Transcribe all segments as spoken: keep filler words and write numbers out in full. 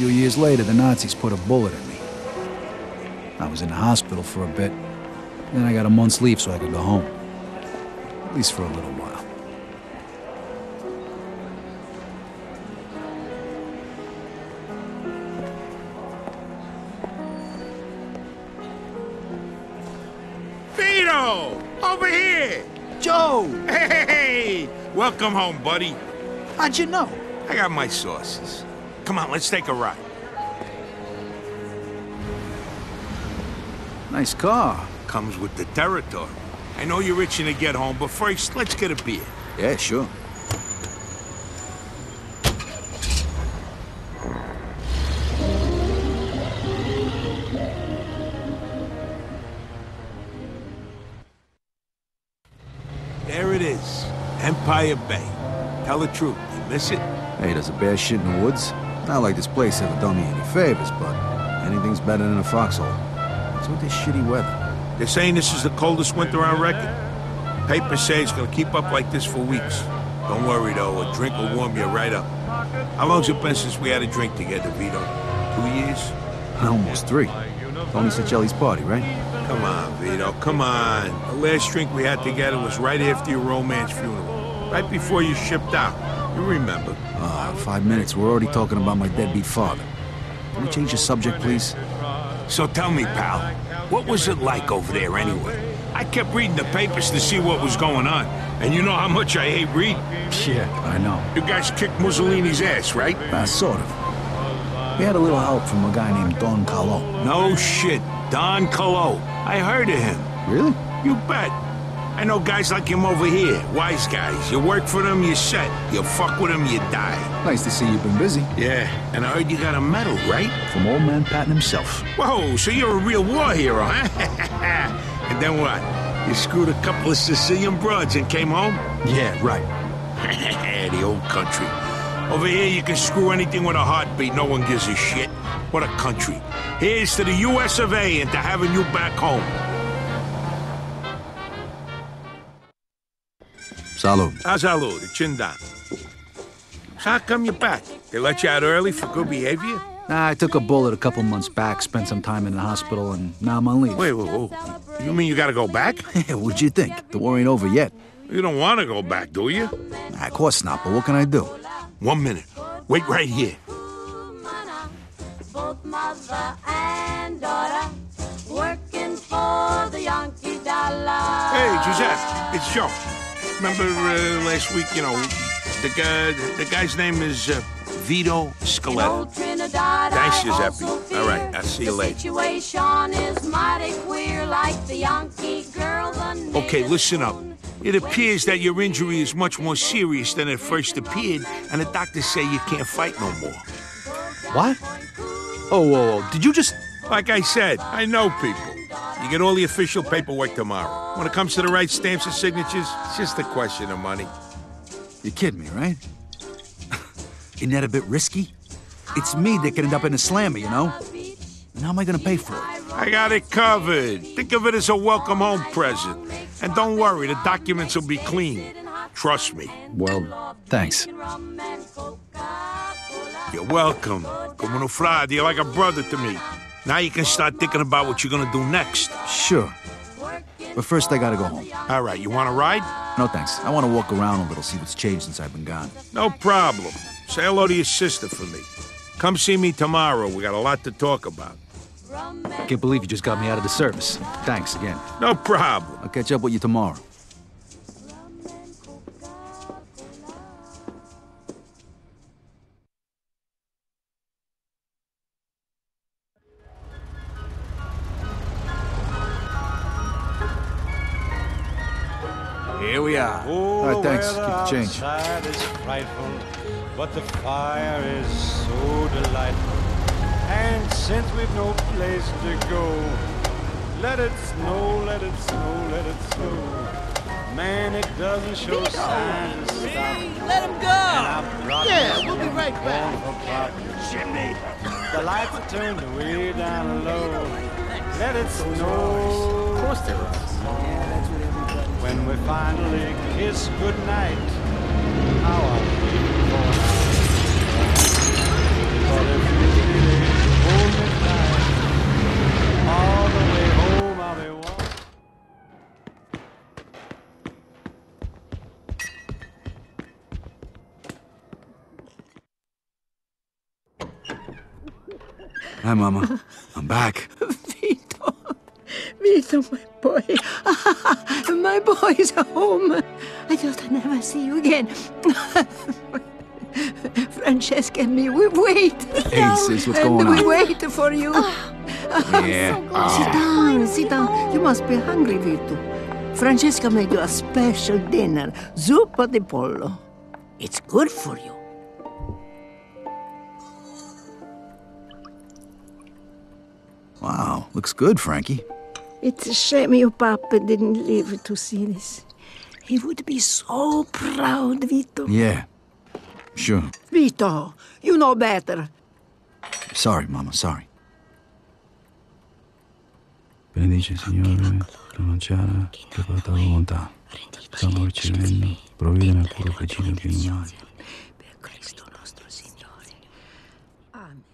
few years later, the Nazis put a bullet in me. I was in the hospital for a bit. Then I got a month's leave so I could go home. At least for a little while. Vito! Over here! Joe! Hey! Welcome home, buddy. How'd you know? I got my sources. Come on, let's take a ride. Nice car. Comes with the territory. I know you're itching to get home, but first, let's get a beer. Yeah, sure. There it is. Empire Bay. Tell the truth, you miss it? Hey, does a bear shit in the woods? Not like this place ever done me any favors, but anything's better than a foxhole. What's with this shitty weather? They're saying this is the coldest winter on record. Papers say it's gonna keep up like this for weeks. Don't worry, though. A drink will warm you right up. How long's it been since we had a drink together, Vito? Two years? Almost three. Tony Sicelli's party, right? Come on, Vito, come on. The last drink we had together was right after your romance funeral. Right before you shipped out. You remember. Ah, uh, five minutes. We're already talking about my deadbeat father. Can we change the subject, please? So tell me, pal, what was it like over there anyway? I kept reading the papers to see what was going on. And you know how much I hate reading. Yeah, I know. You guys kicked Mussolini's ass, right? Uh, sort of. We had a little help from a guy named Don Carlo. No shit. Don Carlo. I heard of him. Really? You bet. I know guys like him over here. Wise guys. You work for them, you're set. You fuck with them, you die. Nice to see you've been busy. Yeah, and I heard you got a medal, right? From old man Patton himself. Whoa, so you're a real war hero, huh? And then what? You screwed a couple of Sicilian broads and came home? Yeah, right. The old country. Over here, you can screw anything with a heartbeat. No one gives a shit. What a country. Here's to the U S of A and to having you back home. Salud. Ah, salud. Chin down. So how come you're back? They let you out early for good behavior? Nah, I took a bullet a couple months back, spent some time in the hospital, and now I'm on leave. Wait, wait, wait. You mean you gotta go back? What'd you think? The war ain't over yet. You don't want to go back, do you? Nah, of course not, but what can I do? One minute. Wait right here. Both mother and daughter working for the Yankee dollar. Hey, Giuseppe, it's Joe. Remember uh, last week, you know, the guy, the guy's name is uh, Vito Scaletti. Thanks, Giuseppe. All right, I'll see you later. Situation is mighty queer, like the Yankee girl. Okay, listen up. It appears that your injury is much more serious than it first appeared, and the doctors say you can't fight no more. What? Oh, whoa, whoa. Did you just... Like I said, I know people. You get all the official paperwork tomorrow. When it comes to the right stamps and signatures, it's just a question of money. You're kidding me, right? Isn't that a bit risky? It's me that could end up in a slammer, you know? And how am I gonna pay for it? I got it covered. Think of it as a welcome home present. And don't worry, the documents will be clean. Trust me. Well, thanks. You're welcome. Como no frade, you're like a brother to me. Now you can start thinking about what you're gonna do next. Sure. But first I gotta go home. All right, you wanna ride? No thanks. I wanna walk around a little, see what's changed since I've been gone. No problem. Say hello to your sister for me. Come see me tomorrow. We got a lot to talk about. I can't believe you just got me out of the service. Thanks again. No problem. I'll catch up with you tomorrow. Here we are. All right, thanks. Keep the change. Outside is frightful, but the fire is so delightful. And since we've no place to go, let it snow, let it snow, let it snow. Man, it doesn't show signs of stopping. Let him go! Yeah, we'll be right back. Chimney! The lights are turned way down low. Let it snow. Of course there is. When we finally kiss goodnight, how I feel for now. But if city, hold me tight. All the way home I'll be walking. Hi, Mama. I'm back. Vito. Vito, my boy. My boy's home. I thought I'd never see you again. Francesca and me, we wait. Hey, sis, what's and going we on? wait for you. Yeah. Sit down, sit down. You must be hungry, Vito. Francesca made you a special dinner, zuppa di pollo. It's good for you. Wow, looks good, Frankie. It's a shame your papa didn't live to see this. He would be so proud, Vito. Yeah, sure. Vito, you know better. Sorry, Mama, sorry. Benedice, Signore, pronunciare che porta la volontà. Stiamo ricevendo, provvede nel puro precino più umano. Per Cristo nostro Signore. Amen.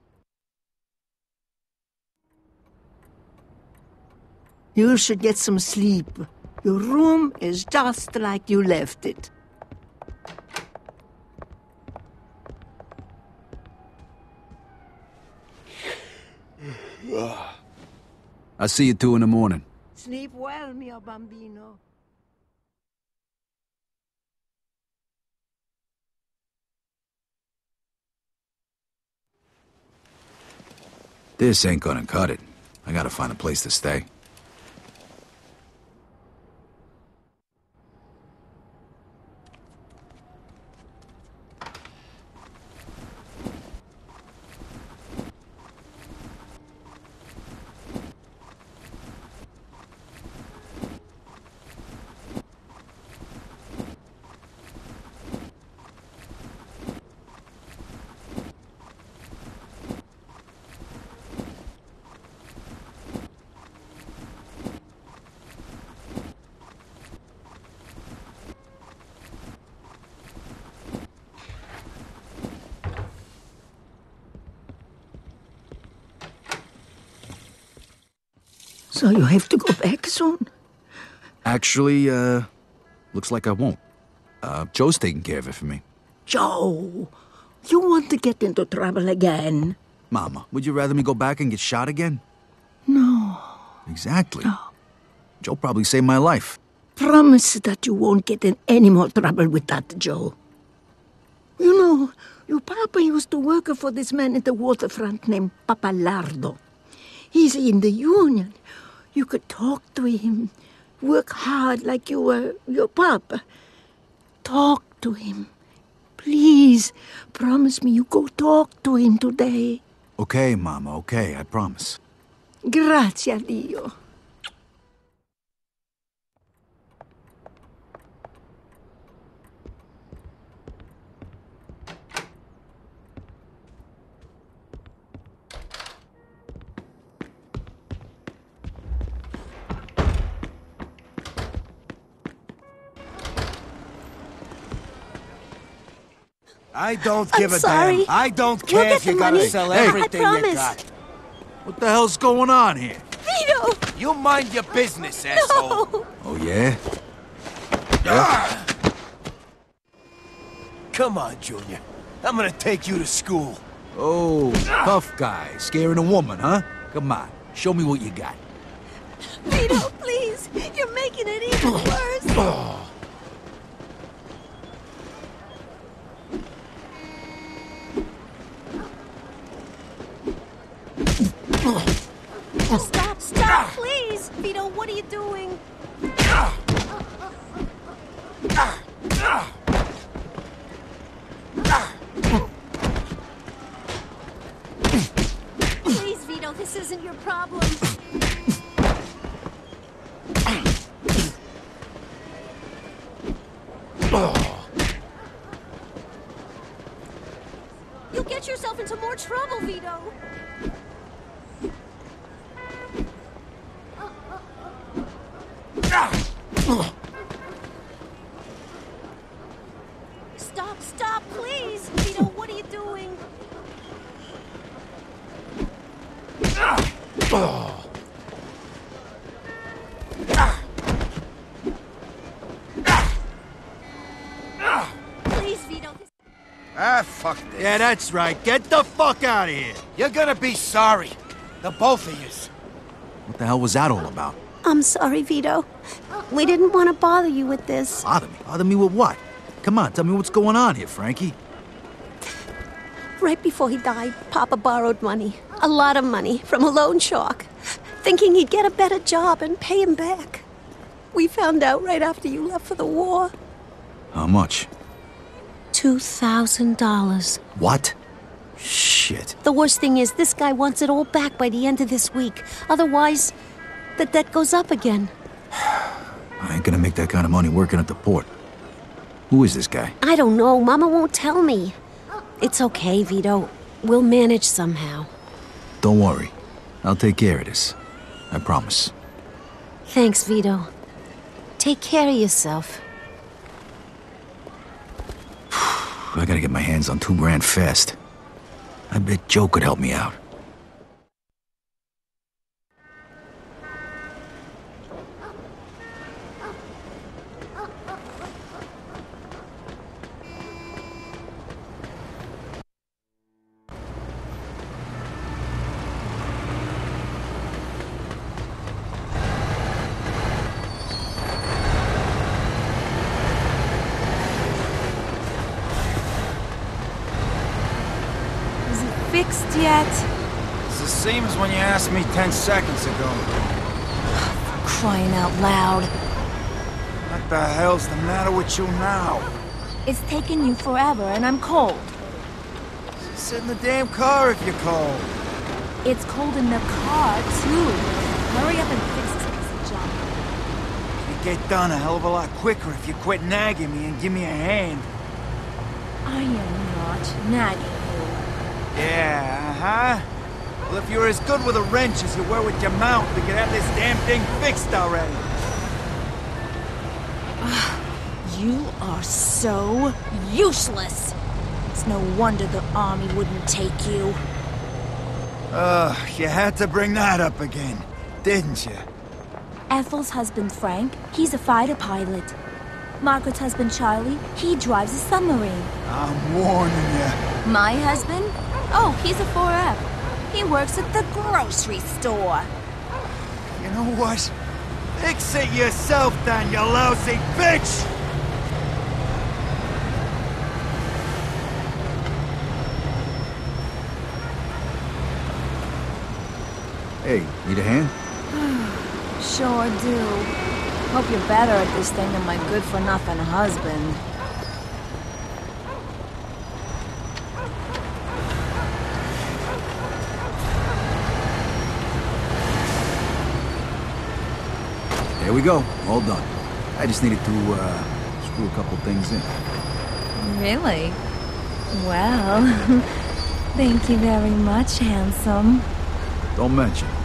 You should get some sleep. Your room is just like you left it. I'll see you two in the morning. Sleep well, mio bambino. This ain't gonna cut it. I gotta find a place to stay. So you have to go back soon? Actually, uh, looks like I won't. Uh, Joe's taking care of it for me. Joe, you want to get into trouble again? Mama, would you rather me go back and get shot again? No. Exactly. No. Joe probably saved my life. Promise that you won't get in any more trouble with that, Joe. You know, your papa used to work for this man at the waterfront named Papalardo. He's in the union. You could talk to him, work hard like you were your papa. Talk to him. Please, promise me you go talk to him today. Okay, Mama, okay, I promise. Grazie a Dio. I don't give I'm a sorry. damn. I don't We'll care get if you the gotta money. sell Hey. everything I you promise. got. What the hell's going on here? Vito! You mind your business, asshole. No! Oh, yeah? Ah! Come on, Junior. I'm gonna take you to school. Oh, tough guy, scaring a woman, huh? Come on, show me what you got. Vito, please! You're making it even worse! Stop, stop, please! Vito, what are you doing? Please, Vito, this isn't your problem. You'll get yourself into more trouble, Vito. Stop, stop, please! Vito, what are you doing? Ah, fuck this. Yeah, that's right. Get the fuck out of here. You're gonna be sorry. The both of yous. What the hell was that all about? I'm sorry, Vito. We didn't want to bother you with this. Bother me? Bother me with what? Come on, tell me what's going on here, Frankie. Right before he died, Papa borrowed money. A lot of money from a loan shark, thinking he'd get a better job and pay him back. We found out right after you left for the war. How much? Two thousand dollars. What? Shit. The worst thing is, this guy wants it all back by the end of this week. Otherwise, the debt goes up again. I ain't gonna make that kind of money working at the port. Who is this guy? I don't know. Mama won't tell me. It's okay, Vito. We'll manage somehow. Don't worry. I'll take care of this. I promise. Thanks, Vito. Take care of yourself. I gotta get my hands on two grand fast. I bet Joe could help me out. Fixed yet? It's the same as when you asked me ten seconds ago. Crying out loud. What the hell's the matter with you now? It's taken you forever, and I'm cold. Sit in the damn car if you're cold. It's cold in the car, too. Hurry up and fix this piece of junk. It'd get done a hell of a lot quicker if you quit nagging me and give me a hand. I am not nagging you. Yeah, uh-huh. Well, if you were as good with a wrench as you were with your mouth, we could have this damn thing fixed already. You are so useless. It's no wonder the army wouldn't take you. Ugh, you had to bring that up again, didn't you? Ethel's husband, Frank, he's a fighter pilot. Margaret's husband, Charlie, he drives a submarine. I'm warning you. My husband? Oh, he's a four F. He works at the grocery store. You know what? Fix it yourself then, you lousy bitch! Hey, need a hand? Sure do. Hope you're better at this thing than my good-for-nothing husband. There we go. All done. I just needed to, uh, screw a couple things in. Really? Well, thank you very much, handsome. Don't mention it.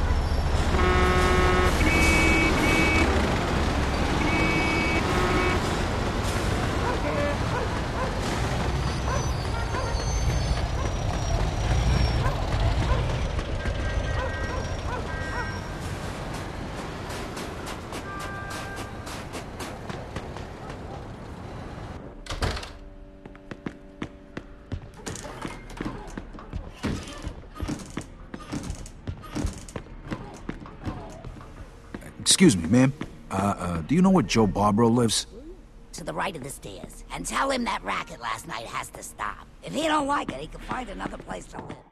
Excuse me, ma'am. Uh, uh, do you know where Joe Barbaro lives? To the right of the stairs, and tell him that racket last night has to stop. If he don't like it, he can find another place to live.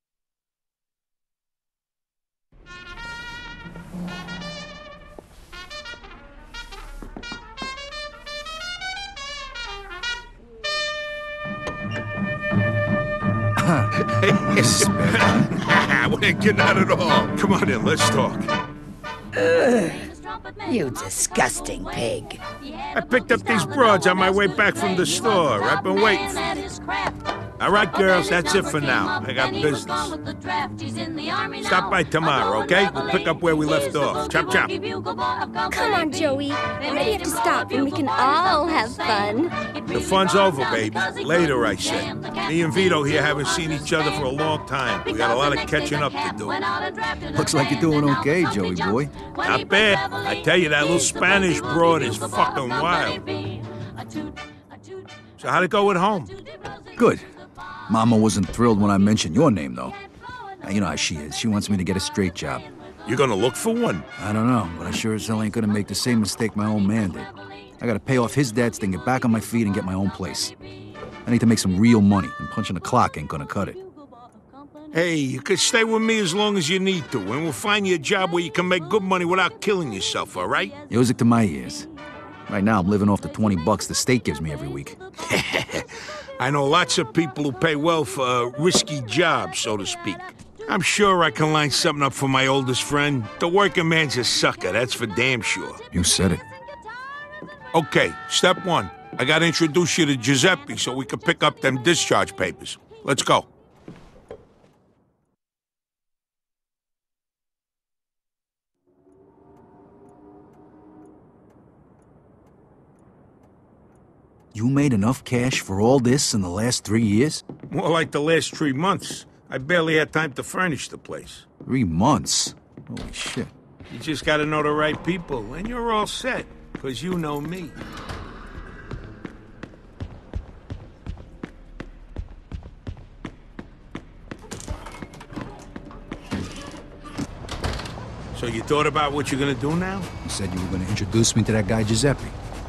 This is bad. We ain't getting out at all. Come on in, let's talk. Ugh. You disgusting pig. I picked up these broads on my way back from the store. I've been waiting. All right, girls, that's it for now. I got business. Stop by tomorrow, okay? We'll pick up where we left off. Chop, chop. Come on, Joey. Why do we have to stop when we can all have fun? The fun's over, baby. Later, I said. Me and Vito here haven't seen each other for a long time. We got a lot of catching up to do. Looks like you're doing okay, Joey boy. Not bad. I tell you, that little Spanish broad is fucking wild. So how'd it go at home? Good. Mama wasn't thrilled when I mentioned your name, though. You know how she is. She wants me to get a straight job. You're gonna look for one? I don't know, but I sure as hell ain't gonna make the same mistake my old man did. I gotta pay off his debts, then get back on my feet and get my own place. I need to make some real money, and punching the clock ain't gonna cut it. Hey, you could stay with me as long as you need to, and we'll find you a job where you can make good money without killing yourself, all right? Music to my ears. Right now, I'm living off the twenty bucks the state gives me every week. I know lots of people who pay well for a risky job, so to speak. I'm sure I can line something up for my oldest friend. The working man's a sucker, that's for damn sure. You said it. Okay, step one. I gotta introduce you to Giuseppe so we can pick up them discharge papers. Let's go. You made enough cash for all this in the last three years? More like the last three months. I barely had time to furnish the place. Three months? Holy shit. You just gotta know the right people, and you're all set, because you know me. So you thought about what you're gonna do now? You said you were gonna introduce me to that guy Giuseppe.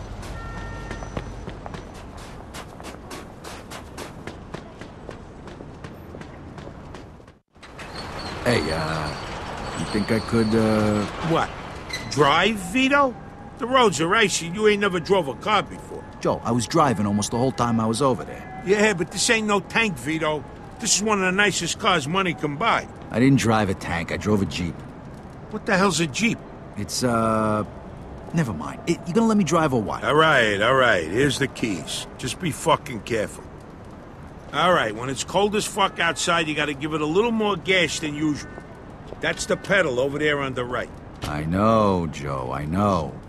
Hey, uh, you think I could, uh... What? Drive, Vito? The roads are icy. You ain't never drove a car before. Joe, I was driving almost the whole time I was over there. Yeah, but this ain't no tank, Vito. This is one of the nicest cars money can buy. I didn't drive a tank. I drove a Jeep. What the hell's a Jeep? It's, uh... Never mind. It, you gonna let me drive or what? All right, all right. Here's the keys. Just be fucking careful. All right, when it's cold as fuck outside, you gotta give it a little more gas than usual. That's the pedal over there on the right. I know, Joe, I know.